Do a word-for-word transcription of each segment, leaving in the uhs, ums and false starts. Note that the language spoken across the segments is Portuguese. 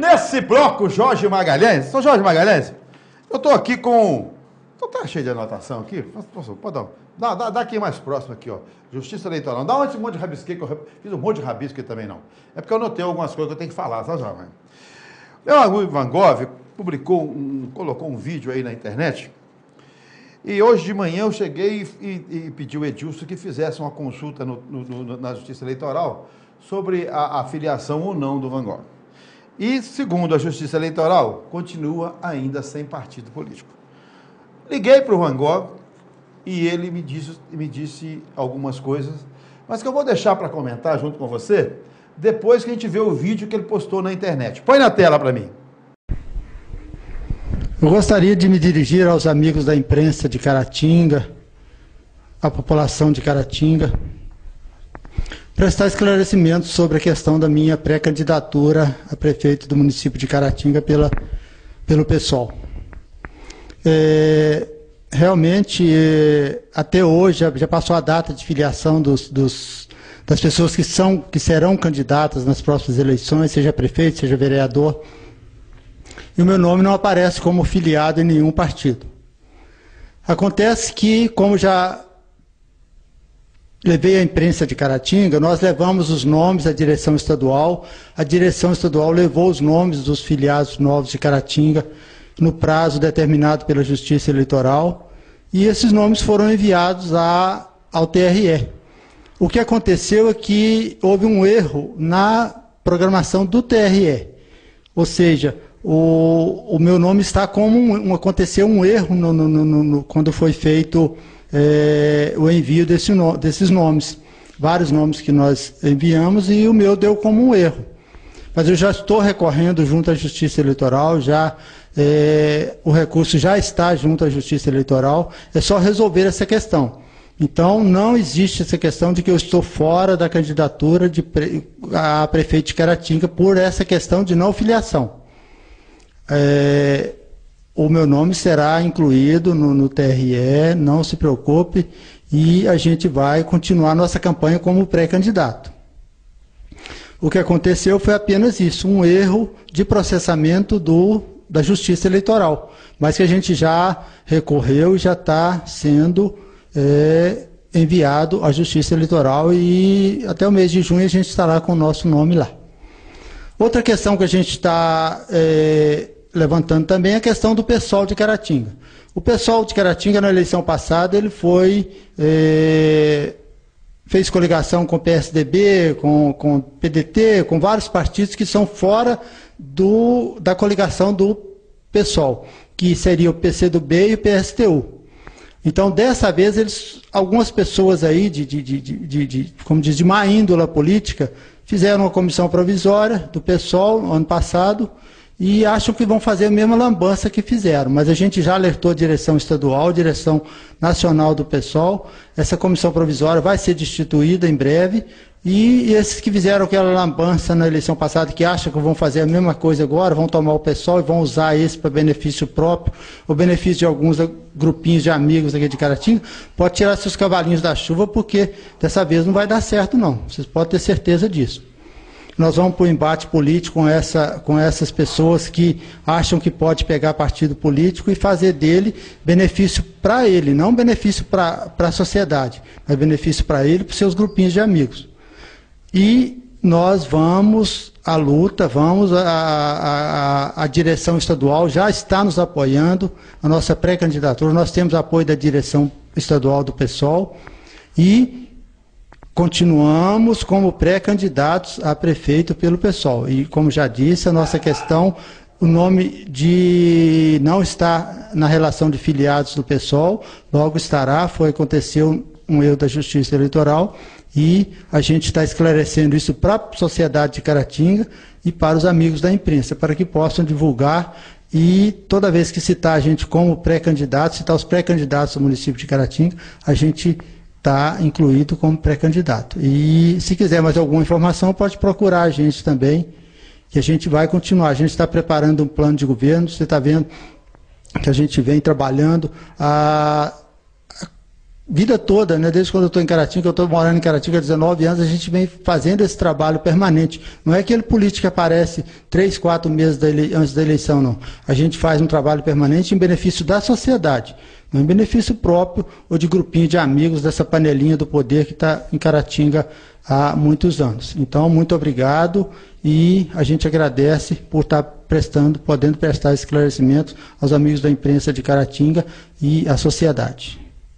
nesse bloco, Jorge Magalhães. Sou Jorge Magalhães. Eu estou aqui com... Então tá cheio de anotação aqui. Pode dar, dá, dá, dá aqui mais próximo aqui, ó. Justiça Eleitoral. Não dá onde esse monte de rabisquei, que eu fiz um monte de rabisco aqui também, não. É porque eu notei algumas coisas que eu tenho que falar, sabe, Jorge? Meu amigo Van Gogh publicou, um, colocou um vídeo aí na internet. E hoje de manhã eu cheguei e, e, e pedi ao Edilson que fizesse uma consulta no, no, no, na Justiça Eleitoral sobre a, a filiação ou não do Van Gogh. E, segundo a Justiça Eleitoral, continua ainda sem partido político. Liguei para o Van Gogh e ele me disse, me disse algumas coisas, mas que eu vou deixar para comentar junto com você depois que a gente vê o vídeo que ele postou na internet. Põe na tela para mim. Eu gostaria de me dirigir aos amigos da imprensa de Caratinga, à população de Caratinga, prestar esclarecimentos sobre a questão da minha pré-candidatura a prefeito do município de Caratinga pela, pelo PSOL. É, realmente, é, até hoje, já, já passou a data de filiação dos, dos, das pessoas que, são, que serão candidatas nas próximas eleições, seja prefeito, seja vereador, e o meu nome não aparece como filiado em nenhum partido. Acontece que, como já levei à imprensa de Caratinga, nós levamos os nomes à direção estadual, a direção estadual levou os nomes dos filiados novos de Caratinga no prazo determinado pela Justiça Eleitoral, e esses nomes foram enviados a, ao T R E. O que aconteceu é que houve um erro na programação do T R E, ou seja, o, o meu nome está como um, um, aconteceu um erro no, no, no, no, quando foi feito é, o envio desse no, desses nomes, vários nomes que nós enviamos, e o meu deu como um erro. Mas eu já estou recorrendo junto à Justiça Eleitoral, já é, o recurso já está junto à Justiça Eleitoral, é só resolver essa questão. Então, não existe essa questão de que eu estou fora da candidatura de pre, a prefeito de Caratinga por essa questão de não filiação. É, o meu nome será incluído no, no T R E, não se preocupe, e a gente vai continuar nossa campanha como pré-candidato. O que aconteceu foi apenas isso, um erro de processamento do, da Justiça Eleitoral, mas que a gente já recorreu e já está sendo é, enviado à Justiça Eleitoral, e até o mês de junho a gente estará com o nosso nome lá. Outra questão que a gente está é, levantando também é a questão do PSOL de Caratinga. O PSOL de Caratinga, na eleição passada, ele foi... É, fez coligação com o P S D B, com, com o P D T, com vários partidos que são fora do, da coligação do PSOL, que seria o P C do B e o P S T U. Então, dessa vez, eles, algumas pessoas aí, de, de, de, de, de, como diz, de má índole política, fizeram uma comissão provisória do PSOL no ano passado e acham que vão fazer a mesma lambança que fizeram. Mas a gente já alertou a direção estadual, a direção nacional do PSOL. Essa comissão provisória vai ser destituída em breve. E esses que fizeram aquela lambança na eleição passada, que acham que vão fazer a mesma coisa agora, vão tomar o PSOL e vão usar esse para benefício próprio, ou benefício de alguns grupinhos de amigos aqui de Caratinga, pode tirar seus cavalinhos da chuva, porque dessa vez não vai dar certo, não. Vocês podem ter certeza disso. Nós vamos para o embate político com, essa, com essas pessoas que acham que pode pegar partido político e fazer dele benefício para ele, não benefício para a sociedade, mas benefício para ele e para os seus grupinhos de amigos. E nós vamos à luta, vamos, a, a, a direção estadual já está nos apoiando, a nossa pré-candidatura, nós temos apoio da direção estadual do PSOL e continuamos como pré-candidatos a prefeito pelo PSOL. E, como já disse, a nossa questão, o nome de não está na relação de filiados do PSOL, logo estará, foi, aconteceu um erro da Justiça Eleitoral, e a gente está esclarecendo isso para a sociedade de Caratinga e para os amigos da imprensa, para que possam divulgar, e toda vez que citar a gente como pré-candidato, citar os pré-candidatos do município de Caratinga, a gente está incluído como pré-candidato. E se quiser mais alguma informação, pode procurar a gente também, que a gente vai continuar. A gente está preparando um plano de governo, você está vendo que a gente vem trabalhando a, vida toda, né? Desde quando eu estou em Caratinga, eu estou morando em Caratinga há dezenove anos, a gente vem fazendo esse trabalho permanente. Não é aquele político que aparece três, quatro meses da ele... antes da eleição, não. A gente faz um trabalho permanente em benefício da sociedade, não em benefício próprio ou de grupinho de amigos dessa panelinha do poder que está em Caratinga há muitos anos. Então, muito obrigado e a gente agradece por estar prestando, podendo prestar esclarecimentos aos amigos da imprensa de Caratinga e à sociedade.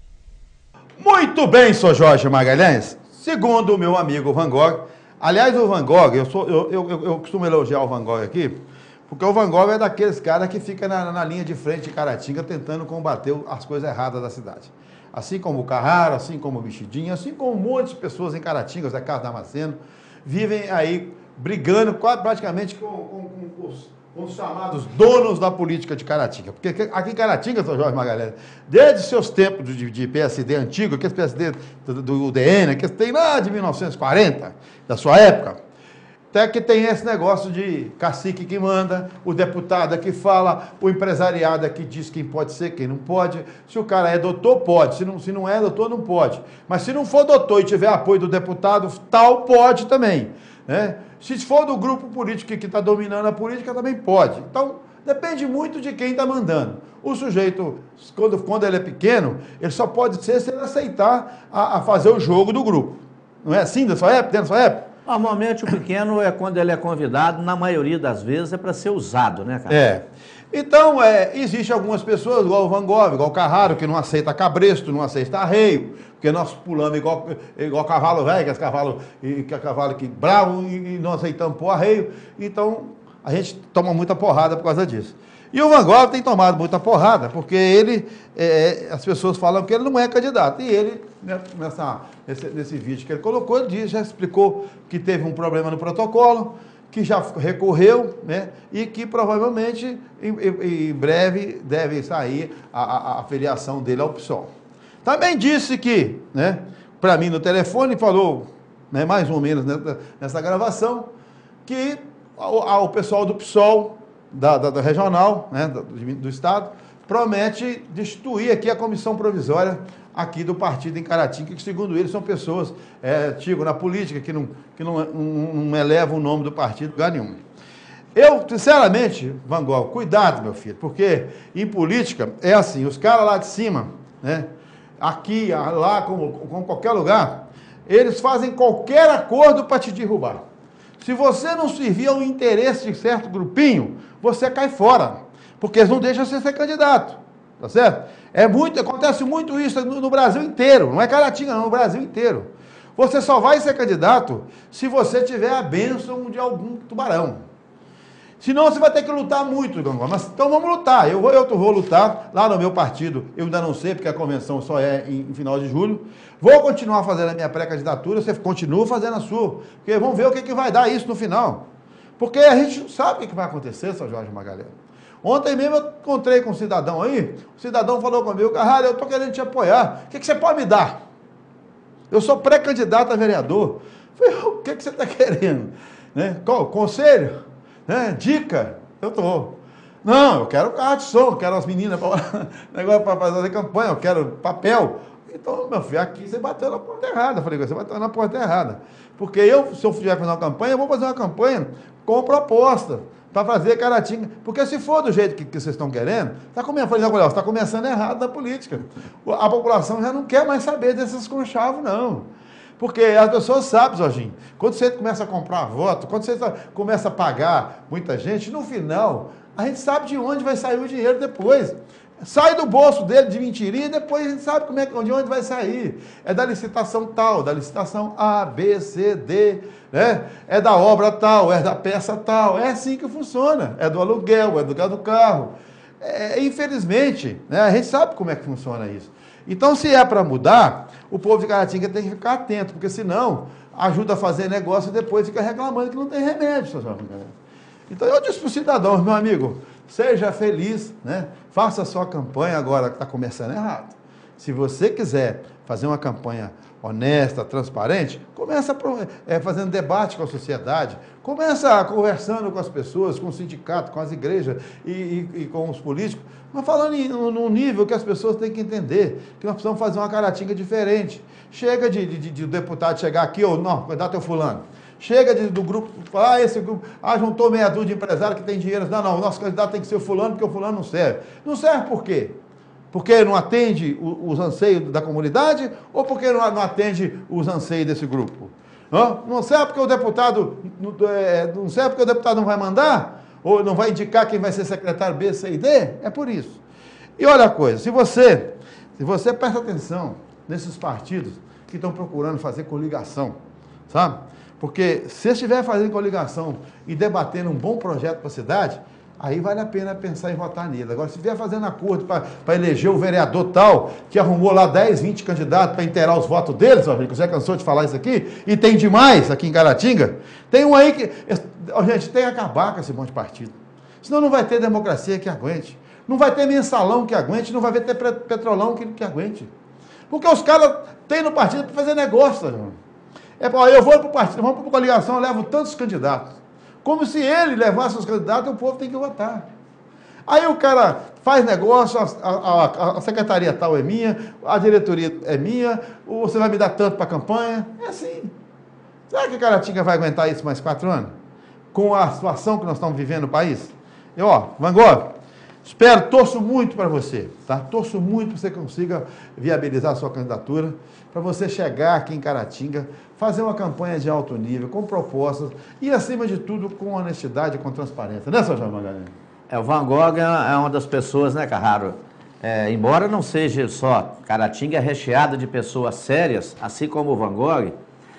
Muito bem, senhor Jorge Magalhães. Segundo o meu amigo Van Gogh, aliás, o Van Gogh, eu, sou, eu, eu, eu, eu costumo elogiar o Van Gogh aqui, porque o Van Gogh é daqueles caras que fica na, na linha de frente de Caratinga tentando combater as coisas erradas da cidade. Assim como o Carraro, assim como o Mexidinho, assim como um monte de pessoas em Caratinga, Zé Carlos Damasceno, vivem aí brigando quase, praticamente com, com, com os... com os chamados donos da política de Caratinga. Porque aqui em Caratinga, senhor Jorge Magalhães, desde seus tempos de, de P S D antigo, aquele P S D do, do U D N, que tem lá de mil novecentos e quarenta, da sua época, até que tem esse negócio de cacique que manda, o deputado é que fala, o empresariado é que diz quem pode ser, quem não pode. Se o cara é doutor, pode. Se não, se não é doutor, não pode. Mas se não for doutor e tiver apoio do deputado, tal pode também, né? Se for do grupo político que está dominando a política, também pode. Então, depende muito de quem está mandando. O sujeito, quando, quando ele é pequeno, ele só pode ser se ele aceitar a, a fazer o jogo do grupo. Não é assim da sua época, dentro da sua época? Normalmente o pequeno é quando ele é convidado, na maioria das vezes é para ser usado, né, cara? É. Então, é, existe algumas pessoas, igual o Van Gogh, igual o Carraro, que não aceita cabresto, não aceita arreio, porque nós pulamos igual, igual cavalo velho, que é cavalo, que é cavalo que bravo, e não aceitamos pôr arreio. Então, a gente toma muita porrada por causa disso. E o Van Gogh tem tomado muita porrada, porque ele, é, as pessoas falam que ele não é candidato. E ele, né, nessa, nesse, nesse vídeo que ele colocou, ele diz, já explicou que teve um problema no protocolo, que já recorreu, né, e que provavelmente em, em, em breve deve sair a, a, a filiação dele ao P SOL. Também disse que, né, para mim no telefone, falou, né, mais ou menos nessa, nessa gravação, que o, o pessoal do P SOL, da, da, da regional, né, do, do estado, promete destituir aqui a comissão provisória aqui do partido em Caratinga, que segundo eles são pessoas é, antigas na política, que, não, que não, não, não elevam o nome do partido em lugar nenhum. Eu, sinceramente, Van Gogh, cuidado, meu filho, porque em política é assim, os caras lá de cima, né, aqui, lá, como, como qualquer lugar, eles fazem qualquer acordo para te derrubar. Se você não servir ao interesse de certo grupinho, você cai fora, porque eles não deixam você ser candidato, tá certo? É muito, acontece muito isso no, no Brasil inteiro, não é Caratinga, não, no Brasil inteiro. Você só vai ser candidato se você tiver a bênção de algum tubarão. Senão você vai ter que lutar muito, mas então vamos lutar. Eu vou, eu vou lutar lá no meu partido, eu ainda não sei, porque a convenção só é em, em final de julho. Vou continuar fazendo a minha pré-candidatura, você continua fazendo a sua, porque vamos ver o que, que vai dar isso no final. Porque a gente não sabe o que, que vai acontecer, seu Jorge Magalhães. Ontem mesmo eu encontrei com um cidadão aí, o cidadão falou comigo, Carraro, eu estou querendo te apoiar, o que, que você pode me dar? Eu sou pré-candidato a vereador. Eu falei, o que, que você está querendo? Né? Qual? Conselho? Né? Dica? Eu estou. Não, eu quero carro de som, eu quero as meninas para fazer campanha, eu quero papel. Então, meu filho, aqui você bateu na porta errada. Eu falei, você bateu na porta errada. Porque eu, se eu tiver fazer uma campanha, eu vou fazer uma campanha com proposta, para fazer Caratinga. Porque se for do jeito que, que vocês estão querendo, está começando, está começando errado na política. A população já não quer mais saber desses conchavos, não. Porque as pessoas sabem, Jorginho, quando você começa a comprar voto, quando você começa a pagar muita gente, no final, a gente sabe de onde vai sair o dinheiro depois. Sai do bolso dele de mentirinha e depois a gente sabe como é, de onde vai sair. É da licitação tal, da licitação A, B, C, D, né? É da obra tal, é da peça tal. É assim que funciona. É do aluguel, é do, do carro. É, infelizmente, né, a gente sabe como é que funciona isso. Então, se é para mudar, o povo de Caratinga tem que ficar atento, porque senão ajuda a fazer negócio e depois fica reclamando que não tem remédio, senhor. Então, eu disse para os cidadãos, meu amigo, seja feliz, né? Faça a sua campanha agora que está começando errado. Se você quiser fazer uma campanha honesta, transparente, Começa é, fazendo debate com a sociedade, começa conversando com as pessoas, com o sindicato, com as igrejas e, e, e com os políticos, mas falando em, num nível que as pessoas têm que entender, que nós precisamos fazer uma Caratinga diferente. Chega de, de, de, de o deputado chegar aqui, ou não, candidato é o fulano. Chega de, do grupo, falar, ah, esse grupo, ah, juntou meia dúzia de empresários que tem dinheiro. Não, não, o nosso candidato tem que ser o fulano, porque o fulano não serve. Não serve por quê? Porque não atende os anseios da comunidade ou porque não atende os anseios desse grupo? Não, não serve porque o deputado não serve porque o deputado não vai mandar ou não vai indicar quem vai ser secretário B, C e D? É por isso. E olha a coisa, se você, se você presta atenção nesses partidos que estão procurando fazer coligação, sabe? Porque se estiver fazendo coligação e debatendo um bom projeto para a cidade, aí vale a pena pensar em votar nele. Agora, se vier fazendo acordo para eleger o vereador tal, que arrumou lá dez, vinte candidatos para inteirar os votos deles, ó, você já cansou de falar isso aqui, e tem demais aqui em Caratinga, tem um aí que... Ó, gente, tem que acabar com esse monte de partido. Senão não vai ter democracia que aguente. Não vai ter mensalão que aguente, não vai ter petrolão que, que aguente. Porque os caras têm no partido para fazer negócio, irmão. É, ó, eu vou para o partido, vamos para a coligação, eu levo tantos candidatos. Como se ele levasse os candidatos, o povo tem que votar. Aí o cara faz negócio, a, a, a secretaria tal é minha, a diretoria é minha, ou você vai me dar tanto para a campanha. É assim. Será que a Caratinga vai aguentar isso mais quatro anos? Com a situação que nós estamos vivendo no país? E ó, Van Gogh, espero, torço muito para você, tá? Torço muito para você consiga viabilizar a sua candidatura, para você chegar aqui em Caratinga, fazer uma campanha de alto nível, com propostas e, acima de tudo, com honestidade e com transparência. Né, seu Jorge Magalhães? É, o Van Gogh é uma das pessoas, né, Carraro? É, embora não seja só, Caratinga é recheada de pessoas sérias, assim como o Van Gogh,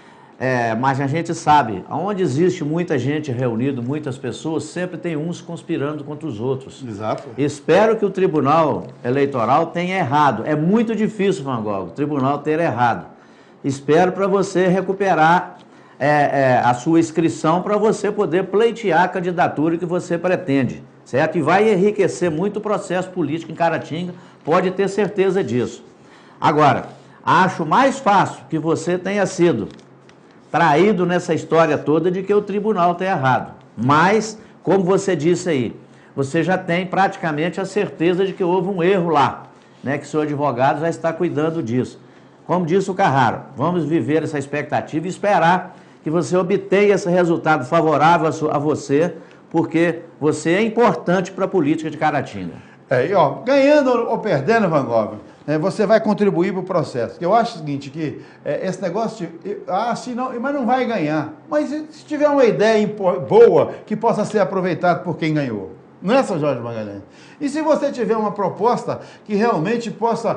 é, mas a gente sabe, onde existe muita gente reunida, muitas pessoas, sempre tem uns conspirando contra os outros. Exato. Espero que o Tribunal Eleitoral tenha errado. É muito difícil, Van Gogh, o Tribunal ter errado. Espero para você recuperar é, é, a sua inscrição para você poder pleitear a candidatura que você pretende, certo? E vai enriquecer muito o processo político em Caratinga, pode ter certeza disso. Agora, acho mais fácil que você tenha sido traído nessa história toda de que o tribunal está errado. Mas, como você disse aí, você já tem praticamente a certeza de que houve um erro lá, né? Que seu advogado já está cuidando disso. Como disse o Carraro, vamos viver essa expectativa e esperar que você obtenha esse resultado favorável a você, porque você é importante para a política de Caratinga. É, e ó, ganhando ou perdendo, Van Gogh, é, você vai contribuir para o processo. Eu acho o seguinte, que é, esse negócio, de, ah, se não, mas não vai ganhar. Mas se tiver uma ideia boa que possa ser aproveitada por quem ganhou. Não é, seu Jorge Magalhães? E se você tiver uma proposta que realmente possa,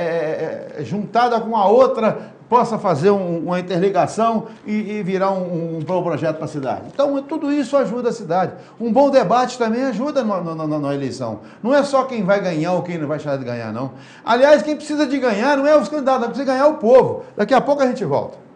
é, é, juntada com a outra, possa fazer um, uma interligação e, e virar um, um bom projeto para a cidade. Então, tudo isso ajuda a cidade. Um bom debate também ajuda no, no, no, na eleição. Não é só quem vai ganhar ou quem não vai deixar de ganhar, não. Aliás, quem precisa de ganhar não é os candidatos, precisa ganhar o povo. Daqui a pouco a gente volta.